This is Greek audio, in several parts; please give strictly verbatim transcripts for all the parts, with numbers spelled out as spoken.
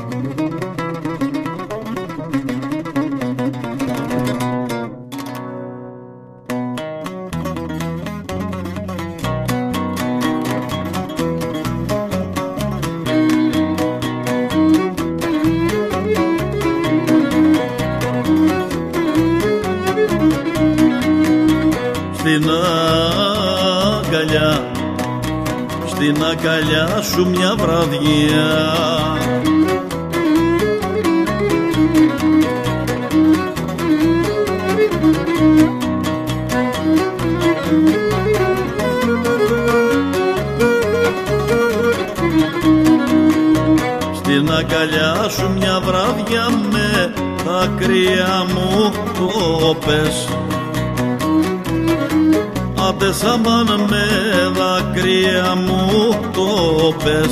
Στην αγκαλιά, στην αγκαλιά σου μια βραδιά στην αγκαλιά σου μια βραδιά με δάκρυα μου το πες. Άντε σαμάν με δάκρυα μου το πες.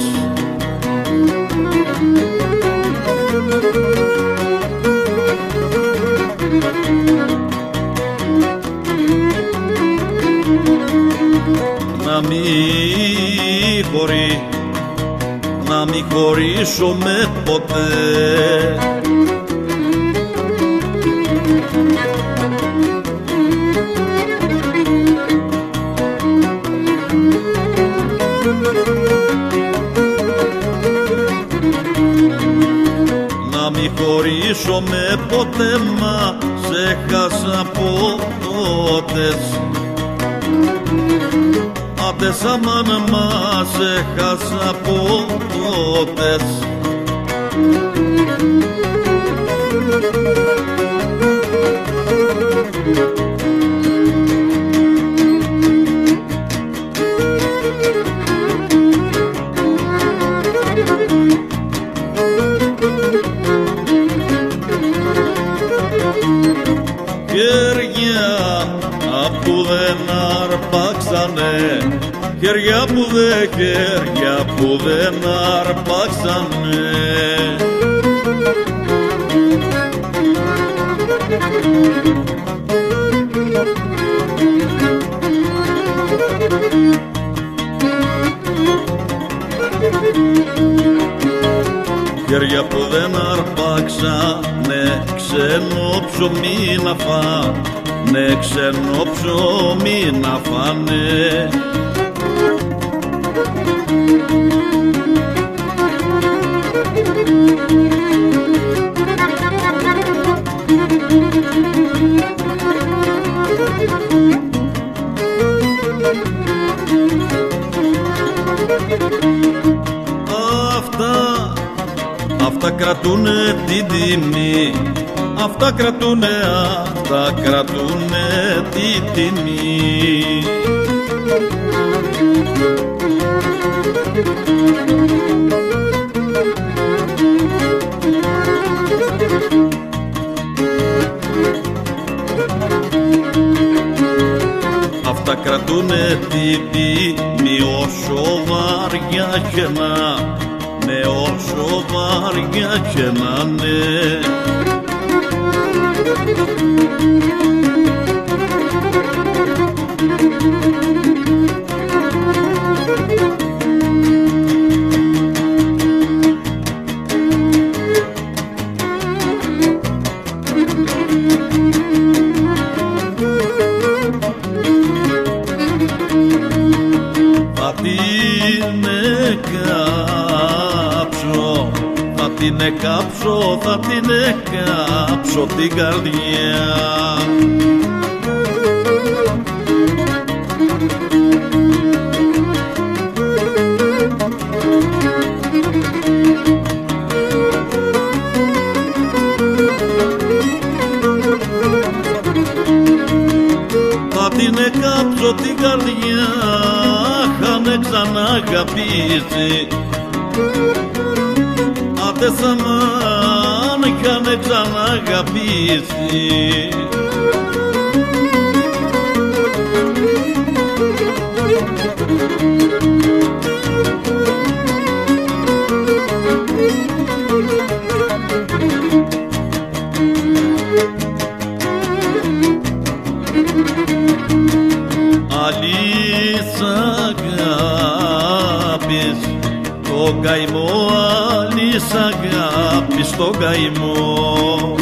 Να μη χωρί, να μη χωρίσω με ποτέ. Να μη χωρίσω με ποτέ, μα σε χάσα ποτές. Άντε σαμάν, μα σε χάσα ποτές. Χέρια που δεν αρπάξανε, χέρια που δεν, χέρια που δεν αρπάξανε. Χέρια που δεν αρπάξανε, ξένο ψωμί να φάνε, ξένο ψωμί να φάνε. Αυτά, αυτά κρατούνε την τιμή, αυτά κρατούνε, αυτά κρατούνε την τιμή. Αυτά κρατούνε την τιμή όσο βαριά και να, ναι, όσο βαριά και να είναι. Θα την εκάψω, θα την εκάψω, θα την εκάψω την καρδιά. Θα την εκάψω την καρδιά, χάνε ξανά αγαπήσει. Άντε σαμάν, χάνε ξανά αγαπήσει. Αλής αγάπης, το καημό αλής αγάπης. αγάπη στο καημό.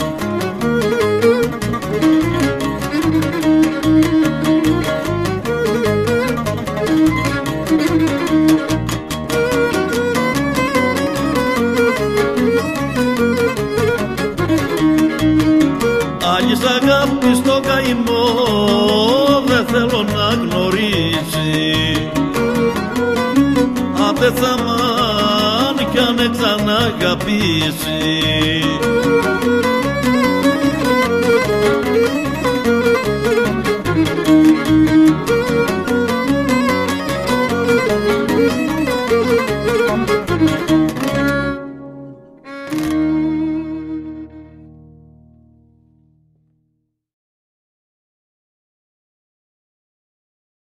Άλλης αγάπη στο καημό δεν θέλω να γνωρίσει. Αν δεν θα μ' αν κι αν ξαναγαπήσει.